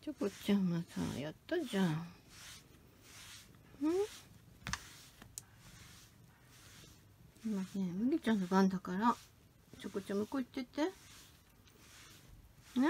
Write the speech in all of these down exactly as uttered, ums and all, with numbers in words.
チョコちゃんがさ、やったじゃん。ん？今ね、麦ちゃんの番だから、チョコちゃん向こう行ってて。ね？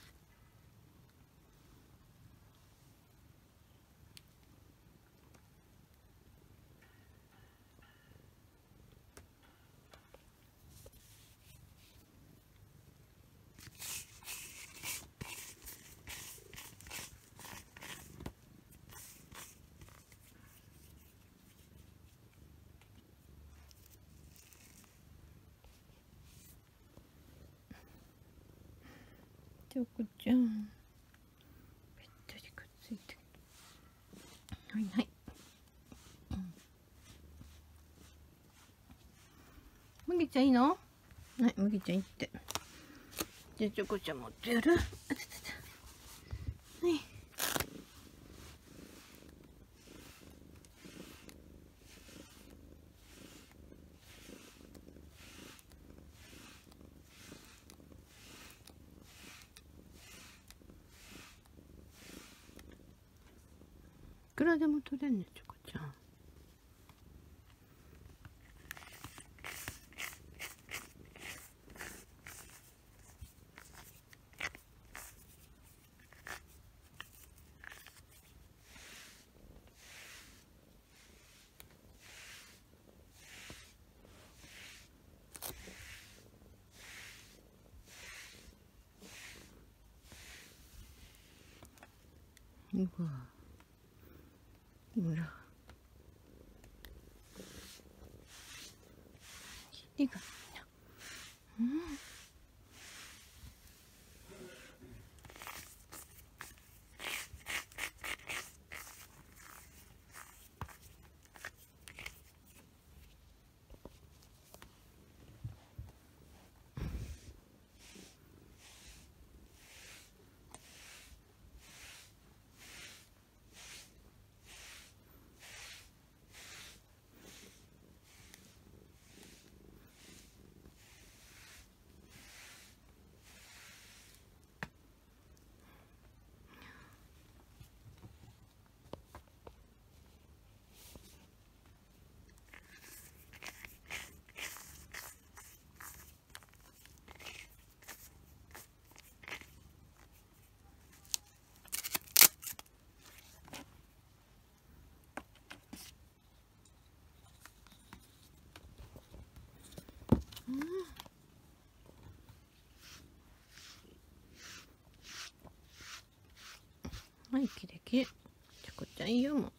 チョコちゃん、べったりくっついて、はいはい、うん、麦ちゃんいいの？はい、麦ちゃん行って。じゃあチョコちゃん持ってやる？あたたた、はい。いくらでも取れんね、チョコちゃん。うわ、ほら。いいかな。うん。はい、きれいきれい。チョコちゃんいいよ、もう。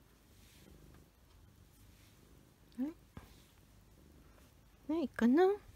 はい、かな。